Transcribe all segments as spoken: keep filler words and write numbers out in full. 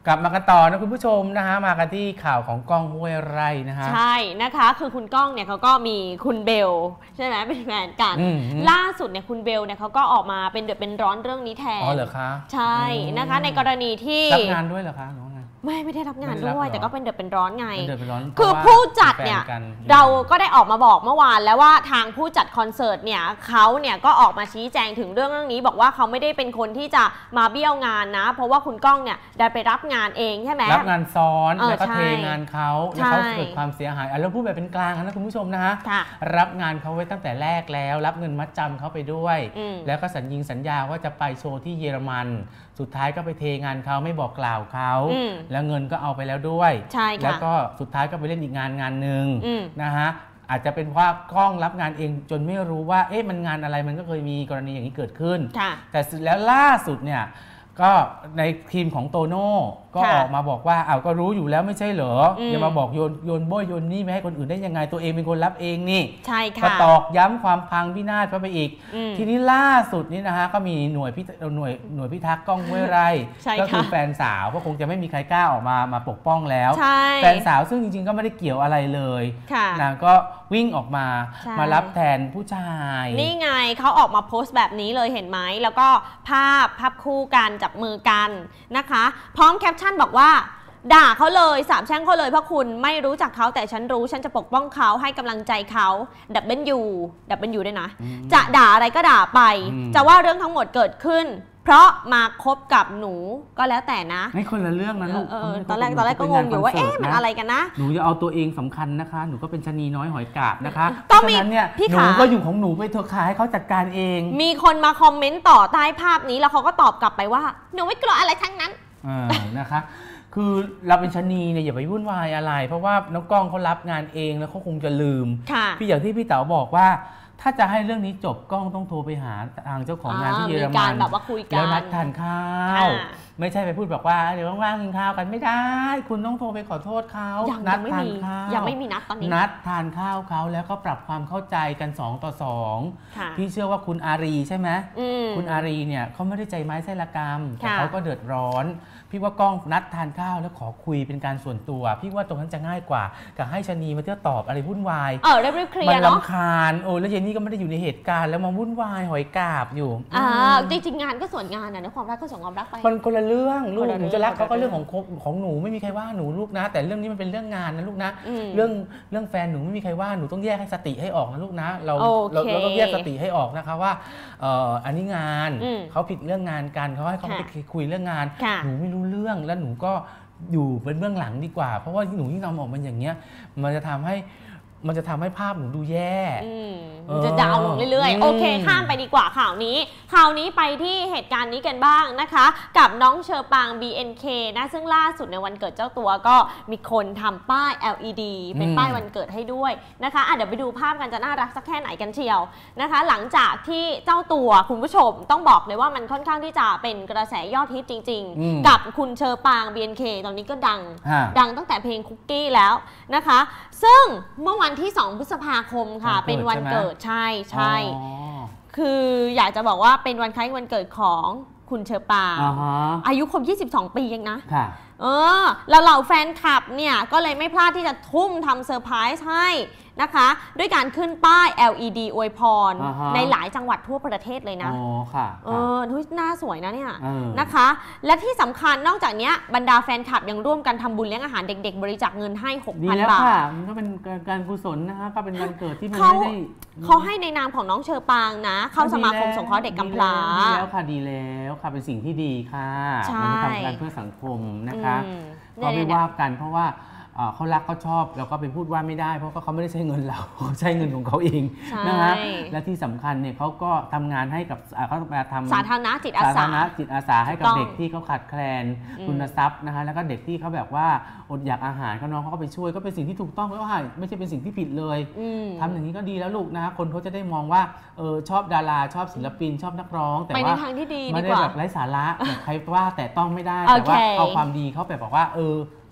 กลับมากันต่อนะคุณผู้ชมนะฮะมากันที่ข่าวของก้องห้วยไร่นะฮะใช่นะคะคือคุณก้องเนี่ยเขาก็มีคุณเบลใช่ไหมเป็นแฟนกันล่าสุดเนี่ยคุณเบลเนี่ยเขาก็ออกมาเป็นเดือดเป็นร้อนเรื่องนี้แทนอ๋อเหรอคะใช่นะคะในกรณีที่รับงานด้วยเหรอคะน้องไม่ไม่ได้รับงานด้วยแต่ก็เป็นเดือดเป็นร้อนไงคือผู้จัดเนี่ยเราก็ได้ออกมาบอกเมื่อวานแล้วว่าทางผู้จัดคอนเสิร์ตเนี่ยเขาเนี่ยก็ออกมาชี้แจงถึงเรื่องเรื่องนี้บอกว่าเขาไม่ได้เป็นคนที่จะมาเบี้ยวงานนะเพราะว่าคุณก้องเนี่ยได้ไปรับงานเองใช่ไหมรับงานซ้อนแล้วก็เทงานเขาแล้วเขาเกิดความเสียหายอ่ะเราพูดแบบเป็นกลางนะคุณผู้ชมนะฮะรับงานเขาไว้ตั้งแต่แรกแล้วรับเงินมัดจำเขาไปด้วยแล้วก็สัญญิงสัญญาว่าจะไปโชว์ที่เยอรมันสุดท้ายก็ไปเทงานเขาไม่บอกกล่าวเขาแล้วเงินก็เอาไปแล้วด้วยแล้วก็สุดท้ายก็ไปเล่นอีกงานงานหนึ่งนะฮะอาจจะเป็นว่ากล้องรับงานเองจนไม่รู้ว่าเอ๊ะมันงานอะไรมันก็เคยมีกรณีอย่างนี้เกิดขึ้นแต่สุดแล้วล่าสุดเนี่ยก็ในทีมของโตโน่ก็ออกมาบอกว่าอ้าวก็รู้อยู่แล้วไม่ใช่เหรออย่ามาบอกโยนโยนโบยโยนนี่ไม่ให้คนอื่นได้ยังไงตัวเองเป็นคนรับเองนี่ใช่ค่ะก็ตอกย้ำความพังพินาศเข้าไปอีกทีนี้ล่าสุดนี้นะฮะก็มีหน่วยพิหน่วยหน่วยพิทักษ์ก้องห้วยไร่ก็คือแฟนสาวก็คงจะไม่มีใครกล้าออกมามาปกป้องแล้วแฟนสาวซึ่งจริงๆก็ไม่ได้เกี่ยวอะไรเลยนางก็วิ่งออกมามารับแทนผู้ชายนี่ไงเขาออกมาโพสต์แบบนี้เลยเห็นไหมแล้วก็ภาพภาพคู่กันจับมือกันนะคะพร้อมแคปชั่นบอกว่าด่าเขาเลยสาบแช่งเขาเลยเพราะคุณไม่รู้จักเขาแต่ฉันรู้ฉันจะปกป้องเขาให้กำลังใจเขาดับเบิลยูดับเบิลยูด้วยนะจะด่าอะไรก็ด่าไปจะว่าเรื่องทั้งหมดเกิดขึ้นเพราะมาคบกับหนูก็แล้วแต่นะไม่คนละเรื่องนะลูกตอนแรกตอนแรกก็งงอยู่ว่าเอ๊ะมันอะไรกันนะหนูจะเอาตัวเองสำคัญนะคะหนูก็เป็นชะนีน้อยหอยกาบนะคะก็มีเนี่ยหนูก็อยู่ของหนูไปเถอะค่ะให้เขาจัดการเองมีคนมาคอมเมนต์ต่อใต้ภาพนี้แล้วเขาก็ตอบกลับไปว่าหนูไม่กลัวอะไรทั้งนั้นนะคะคือเราเป็นชะนีเนี่ยอย่าไปวุ่นวายอะไรเพราะว่าน้องก้องเขารับงานเองแล้วเขาคงจะลืมพี่อย่างที่พี่เต๋าบอกว่าถ้าจะให้เรื่องนี้จบก้องต้องโทรไปหาทางเจ้าของงานที่เยอรมันแล้วนัดทานข้าวไม่ใช่ไปพูดบอกว่าเดี๋ยวว่างๆกินข้าวกันไม่ได้คุณต้องโทรไปขอโทษเขานัดทานข้าวยังไม่มีนัดตอนนี้นัดทานข้าวเขาแล้วก็ปรับความเข้าใจกันสองต่อสองพี่เชื่อว่าคุณอารีใช่ไหมคุณอารีเนี่ยเขาไม่ได้ใจไม้ไส้ละกรรมแต่เขาก็เดือดร้อนพี่ว่าก้องนัดทานข้าวแล้วขอคุยเป็นการส่วนตัวพี่ว่าตรงนั้นจะง่ายกว่ากับให้ชะนีมาเที่ยวตอบอะไรวุ่นวายเออเรียบเคลียร์มันรำคาญโอ้แล้วเจนนี่ก็ไม่ได้อยู่ในเหตุการณ์แล้วมาวุ่นวายหอยกาบอยู่อ่าจริงๆงานก็ส่วนงานนะความรักก็ส่วนความรักไปมันคนละเรื่องลูกหนูจะรักเขาก็เรื่องของของหนูไม่มีใครว่าหนูลูกนะแต่เรื่องนี้มันเป็นเรื่องงานนะลูกนะเรื่องเรื่องแฟนหนูไม่มีใครว่าหนูต้องแยกให้สติให้ออกนะลูกนะเราเราต้องแยกสติให้ออกนะคะว่าอันนี้งานเขาผิดเรื่องงานกันเขาให้เขาไปคุยเรื่องงานหนูไม่รู้เรื่องแล้วหนูก็อยู่เป็นเบื้องหลังดีกว่าเพราะว่าหนูที่นำออกมาอย่างเงี้ยมันจะทำให้มันจะทำให้ภาพหนูดูแย่มันจะดาวลงเรื่อยๆโอเคข้ามไปดีกว่าข่าวนี้ข่าวนี้ไปที่เหตุการณ์นี้กันบ้างนะคะกับน้องเชอปาง บี เอ็น เค นะซึ่งล่าสุดในวันเกิดเจ้าตัวก็มีคนทำป้าย แอล อี ดี เป็นป้ายวันเกิดให้ด้วยนะคะอ่ะเดี๋ยวไปดูภาพกันจะน่ารักสักแค่ไหนกันเชียวนะคะหลังจากที่เจ้าตัวคุณผู้ชมต้องบอกเลยว่ามันค่อนข้างที่จะเป็นกระแสยอดฮิตจริงๆกับคุณเชอปาง บี เอ็น เค ตอนนี้ก็ดังดังตั้งแต่เพลงคุกกี้แล้วนะคะซึ่งเมื่อวันที่สองพฤษภาคมค่ะเป็นวันเกิดใช่ใช่คืออยากจะบอกว่าเป็นวันคล้ายวันเกิดของคุณเชอปางอายุครบยี่สิบสองปีเองนะเออแล้วเหล่าแฟนคลับเนี่ยก็เลยไม่พลาดที่จะทุ่มทำเซอร์ไพรส์ให้นะคะด้วยการขึ้นป้าย แอล อี ดี อวยพรในหลายจังหวัดทั่วประเทศเลยนะอ๋อค่ะเออหน้าสวยนะเนี่ยนะคะและที่สำคัญนอกจากนี้บรรดาแฟนคลับยังร่วมกันทำบุญเลี้ยงอาหารเด็กๆบริจาคเงินให้ หกพัน บาทดีแล้วค่ะมันก็เป็นการกุศลนะคะก็เป็นวันเกิดที่มันไม่ได้เขาให้ในนามของน้องเชอปางนะเข้าสมาคมสงเคราะห์เด็กกำพร้าดีแล้วค่ะดีแล้วค่ะเป็นสิ่งที่ดีค่ะมันทำการเพื่อสังคมนะคะเขาไม่ว่ากันเพราะว่าเขารักเขาชอบแล้วก็ไปพูดว่าไม่ได้เพราะเขาไม่ได้ใช้เงินเราใช้เงินของเขาเองนะฮะและที่สำคัญเนี่ยเขาก็ทำงานให้กับเขามาทำสาธารณจิตอาสาสาธารณจิตอาสาให้กับเด็กที่เขาขาดแคลนทุนทรัพย์นะคะแล้วก็เด็กที่เขาแบบว่าอดอยากอาหารเขาน้องเขาก็ไปช่วยก็เป็นสิ่งที่ถูกต้องแล้วค่ะไม่ใช่เป็นสิ่งที่ผิดเลยทำอย่างนี้ก็ดีแล้วลูกนะคนเขาจะได้มองว่าเออชอบดาราชอบศิลปินชอบนักร้องแต่ว่าไม่ได้แบบไร้สาระแบบใครว่าแต่ต้องไม่ได้แต่ว่าเอาความดีเขาแบบบอกว่าเออ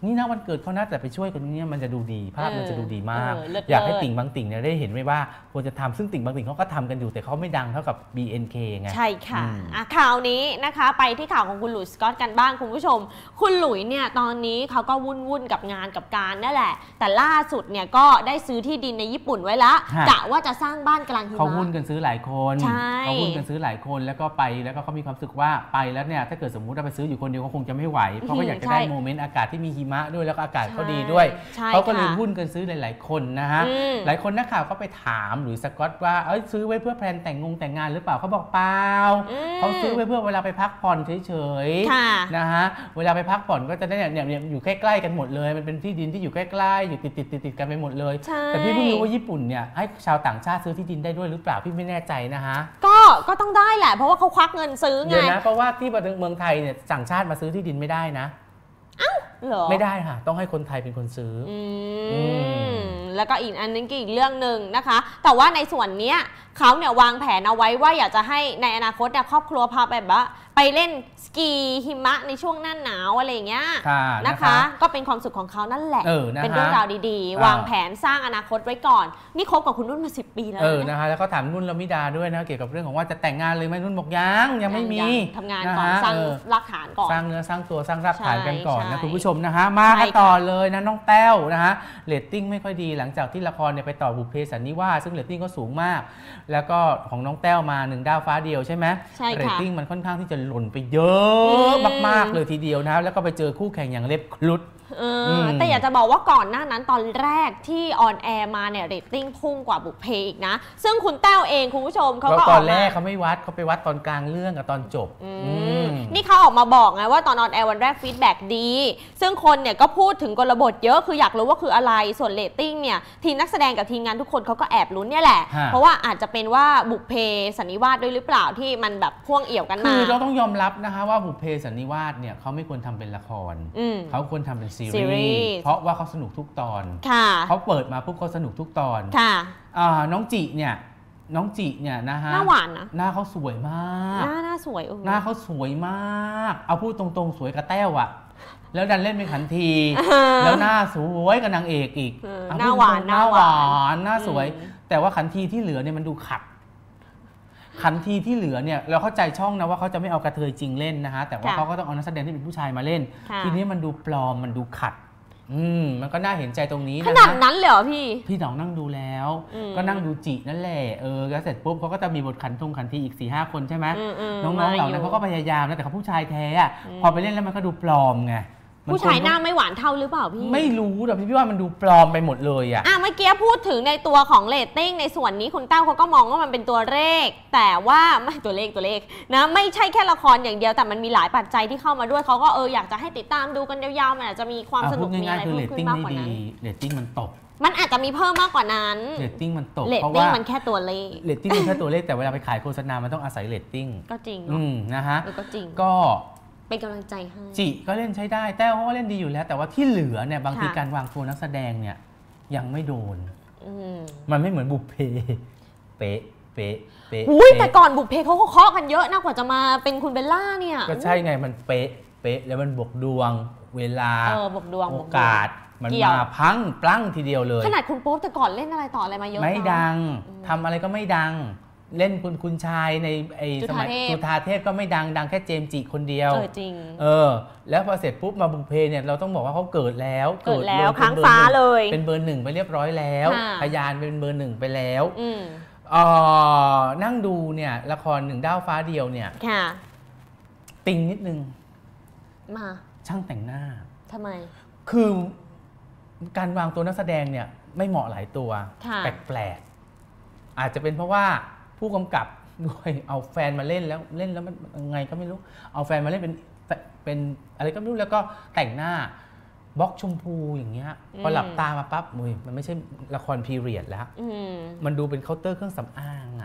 นี่นะวันเกิดเขานะแต่ไปช่วยคนนี้มันจะดูดีภาพมันจะดูดีมากเออเลิศอยากให้ติ่งบางติ่งเนี่ยได้เห็นไว้ว่าควรจะทำซึ่งติ่งบางติ่งเขาก็ทำกันอยู่แต่เขาไม่ดังเท่ากับ บี เอ็น เค ไงใช่ค่ะอืมอ่ะข่าวนี้นะคะไปที่ข่าวของคุณหลุยส์สกอตกันบ้างคุณผู้ชมคุณหลุยเนี่ยตอนนี้เขาก็วุ่นวุ่นกับงานกับการนั่นแหละแต่ล่าสุดเนี่ยก็ได้ซื้อที่ดินในญี่ปุ่นไว้ละกะว่าจะสร้างบ้านกลางหิมะเขาหุ้นกันซื้อหลายคนใช่เขาหุ้นกันซื้อหลายคนแล้วก็ไปแล้วก็เขามีความรู้สึกว่าไปแล้วเนี่ยถ้าเกิดสมมุติเราไปซื้ออยู่คนเดียวก็คงจะไม่ไหวเพราะเขาอยากจะได้โมเมนต์อากาศที่มีหิมะด้วยแล้วก็อากาศก็ดีด้วยเขาก็เลยหุ้นกันซื้อหลายๆคนนะฮะหลายคนนักข่าวก็ไปถามหลุยส์สกอตว่าเอ้ยซื้อไว้เพื่อแพลนแต่งงงแต่งงานหรือเปล่าเขาบอกเปล่าเขาซื้อไว้เพื่อเวลาไปพักผ่อนเฉยๆนะฮะเวลาไปพักผ่อนก็จะได้เนี่ยเนี่ยอยู่ใกล้ๆกันหมดเลยมันเป็นที่ดินที่อยู่ใกล้ๆอยู่ติดติดติดติดกันไปหมดเลยแต่พี่เพิ่งรู้ว่าญี่ปุ่นเนี่ยให้ชาวต่างชาติซื้อที่ดินได้ด้วยหรือเปล่าพี่ไม่แน่ใจนะฮะก็ก็ต้องได้แหละเพราะว่าเขาควักเงินซื้อไงเดี๋ยวนะเพราะว่าที่เมืองไทยเนี่ยต่างชาติมาซื้อที่ดินไม่ได้นะอ้าวเหรอไม่ได้ค่ะต้องให้คนไทยเป็นคนซื้ออืมแล้วก็อีกอันนึงก็อีกเรื่องหนึ่งนะคะแต่ว่าในส่วนนี้เขาเนี่ยวางแผนเอาไว้ว่าอยากจะให้ในอนาคตเนี่ยครอบครัวพาแบบว่าไปเล่นสกีหิมะในช่วงหน้าหนาวอะไรอย่างเงี้ยนะคะก็เป็นความสุขของเขานั่นแหละเออเป็นเรื่องราวดีๆวางแผนสร้างอนาคตไว้ก่อนนี่คบกับคุณนุ่นมาสิบปีแล้วเออนะคะแล้วก็ถามนุ่นละมิดาด้วยนะเกี่ยวกับเรื่องของว่าจะแต่งงานเลยไหมนุ่นบอกยังยังไม่มีทำงานก่อนสร้างรากฐานก่อนสร้างเนื้อสร้างตัวสร้างรากฐานกันก่อนนะคุณผู้ชมนะคะมากันต่อเลยนะน้องแต้วนะคะเรตติ้งไม่ค่อยดีหลังจากที่ละครเนี่ยไปต่อบุพเพสันนิวาสซึ่งเรตติ้งก็สูงมากแล้วก็ของน้องแต้วมาหนึ่งดาวฟ้าเดียวใช่ไหมเรตติ้งมันค่อนข้างที่จะหล่นไปเยอะมากๆเลยทีเดียวนะแล้วก็ไปเจอคู่แข่งอย่างเล็บคลุดแต่อยากจะบอกว่าก่อนหน้านั้นตอนแรกที่ออนแอร์มาเนี่ยเรตติ้งพุ่งกว่าบุพเพอีกนะซึ่งคุณแต้วเองคุณผู้ชมเขาก็ตอนแรกเขาไม่วัดเขาไปวัดตอนกลางเรื่องกับตอนจบนี่เขาออกมาบอกไงว่าตอนออนแอร์วันแรกฟีดแบ็กดีซึ่งคนเนี่ยก็พูดถึงกลบทเยอะคืออยากรู้ว่าคืออะไรส่วนเรตติ้งเนี่ยทีมนักแสดงกับทีมงานทุกคนเขาก็แอบลุ้นเนี่ยแหละเพราะว่าอาจจะเป็นว่าบุพเพสันนิวาสด้วยหรือเปล่าที่มันแบบพ่วงเอี่ยวกันมาคือเราต้องยอมรับนะคะว่าบุพเพสันนิวาสเนี่ยเขาไม่ควรทำเป็นละครเขาควรทำเป็นซีรีส์เพราะว่าเขาสนุกทุกตอนเขาเปิดมาปุ๊บเขาสนุกทุกตอนน้องจิเนี่ยน้องจิเนี่ยนะฮะหน้าหวานนะหน้าเขาสวยมากหน้าหน้าสวยหน้าเขาสวยมากเอาพูดตรงๆสวยกับแต้วอะแล้วดันเล่นเป็นขันทีแล้วหน้าสวยกับนางเอกอีกหน้าหวานหน้าหวานหน้าสวยแต่ว่าขันทีที่เหลือเนี่ยมันดูขัดขันทีที่เหลือเนี่ยเราเข้าใจช่องนะว่าเขาจะไม่เอากระเทยจริงเล่นนะฮะแต่ว่าเขาก็ต้องเอานักแสดงที่เป็นผู้ชายมาเล่นทีนี้มันดูปลอมมันดูขัดอืมมันก็น่าเห็นใจตรงนี้นะขนาดนั้นเลยเหรอพี่พี่หนองนั่งดูแล้วก็นั่งดูจินั่นแหละเออแล้วเสร็จปุ๊บเขาก็จะมีบทขันทงขันทีอีก สี่ห้า คนใช่ไหมน้องๆเหล่านั้นเขาก็พยายามนะแต่เขาผู้ชายแท้พอไปเล่นแล้วมันก็ดูปลอมไงผู้ชายหน้าไม่หวานเท่าหรือเปล่าพี่ไม่รู้แต่พี่ว่ามันดูปลอมไปหมดเลยอ่ะอ่ะเมื่อกี้พูดถึงในตัวของเรตติ้งในส่วนนี้คุณแต้วเขาก็มองว่ามันเป็นตัวเลขแต่ว่าไม่ตัวเลขตัวเลขนะไม่ใช่แค่ละครอย่างเดียวแต่มันมีหลายปัจจัยที่เข้ามาด้วยเขาก็เอออยากจะให้ติดตามดูกันยาวๆมันอาจจะมีความสนุกมีอะไรเพิ่มขึ้นมากกว่านั้นเรตติ้งมันตกมันอาจจะมีเพิ่มมากกว่านั้นเรตติ้งมันตกเพราะว่ามันแค่ตัวเลขเรตติ้งมันแค่ตัวเลขแต่เวลาไปขายโฆษณามันต้องอาศัยเรตติ้งก็จริงอืมนะฮะก็จริงก็เป็นกำลังใจให้จิก็เล่นใช้ได้แต้วเขาก็เล่นดีอยู่แล้วแต่ว่าที่เหลือเนี่ยบางทีการวางตัวนักแสดงเนี่ยยังไม่โดนมันไม่เหมือนบุพเพเป๊ะเป๊ะเป๊ะอุ้ยแต่ก่อนบุพเพเขาก็เคาะกันเยอะนะกว่าจะมาเป็นคุณเบลล่าเนี่ยก็ใช่ไงมันเป๊ะเป๊ะแล้วมันบวกดวงเวลาโอกาสมันมาพังปลั้งทีเดียวเลยขนาดคุณโป๊ปแต่ก่อนเล่นอะไรต่ออะไรมาเยอะไม่ดังทำอะไรก็ไม่ดังเล่นคุณคุณชายในไอ้สมัยจุฑาเทพก็ไม่ดังดังแค่เจมส์จิคนเดียวเออจริงเออแล้วพอเสร็จปุ๊บมาบุพเพเนี่ยเราต้องบอกว่าเขาเกิดแล้วเกิดแล้วค้างฟ้าเลยเป็นเบอร์หนึ่งไปเรียบร้อยแล้วพยานเป็นเบอร์หนึ่งไปแล้วเออนั่งดูเนี่ยละครหนึ่งดาวฟ้าเดียวเนี่ยติงนิดนึงมาช่างแต่งหน้าทำไมคือการวางตัวนักแสดงเนี่ยไม่เหมาะหลายตัวแปลกๆอาจจะเป็นเพราะว่าผู้กำกับด้วยเอาแฟนมาเล่นแล้วเล่นแล้วมันไงก็ไม่รู้เอาแฟนมาเล่นเป็นเป็นอะไรก็ไม่รู้แล้วก็แต่งหน้าบล็อกชมพูอย่างเงี้ยพอหลับตามาปั๊บมุยมันไม่ใช่ละครพีเรียดแล้วมันดูเป็นเคาน์เตอร์เครื่องสำอางอ่ะ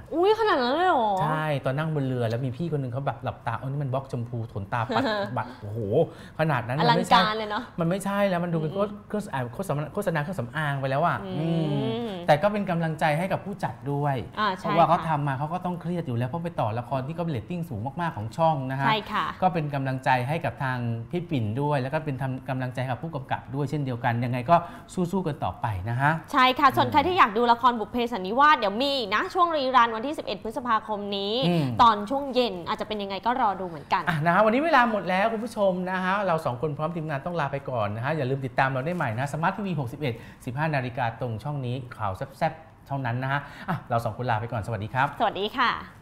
อุ้ยขนาดนั้นเลยเหรอใช่ตอนนั่งบนเรือแล้วมีพี่คนหนึ่งเขาแบบหลับตาโอ้นี่มันบล็อกชมพูขนตาปัดบัดโอ้โหขนาดนั้นอลังการเลยเนาะมันไม่ใช่แล้วมันดูเป็นโฆษณาโฆษณาโฆษณาเครื่องสำอางไปแล้วอ่ะแต่ก็เป็นกำลังใจให้กับผู้จัดด้วยเพราะว่าเขาทำมาเขาก็ต้องเครียดอยู่แล้วเพราะไปต่อละครที่ก็เป็นเรตติ้งสูงมากๆของช่องนะฮะก็เป็นกำลังใจให้กับทางพี่ปิ่นด้วยแล้วก็เป็นทำกำลังใจกับผู้กำกับด้วยเช่นเดียวกันยังไงก็สู้ๆกันต่อไปนะฮะใช่ค่ะส่วนใครที่อยากดูละครบุพเพสันนิวาสเดี๋ยวมีนะช่วงรีรันวันที่สิบเอ็ดพฤษภาคมนี้ตอนช่วงเย็นอาจจะเป็นยังไงก็รอดูเหมือนกันนะฮะวันนี้เวลาหมดแล้วคุณผู้ชมนะฮะเราสองคนพร้อมทีมงานต้องลาไปก่อนนะฮะอย่าลืมติดตามเราได้ใหม่นะสมาร์ททีวีหกสิบเอ็ด สิบห้านาฬิกาตรงช่องนี้ข่าวแซ่บๆเท่านั้นนะฮะเราสองคนลาไปก่อนสวัสดีครับสวัสดีค่ะ